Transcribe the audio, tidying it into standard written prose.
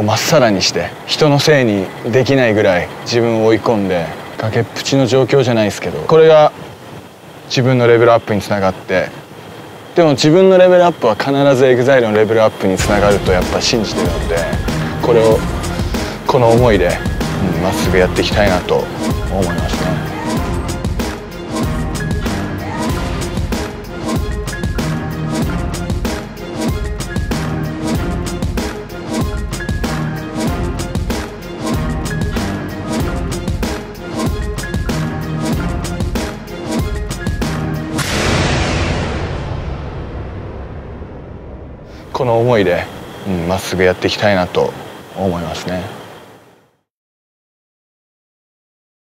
まっさらにして人のせいにできないぐらい自分を追い込んで崖っぷちの状況じゃないですけど、これが自分のレベルアップにつながって、でも自分のレベルアップは必ず EXILE のレベルアップにつながるとやっぱ信じてるので、この思いでまっすぐやっていきたいなと思いますね。この思いでまっすぐやっていきたいなと思いますね。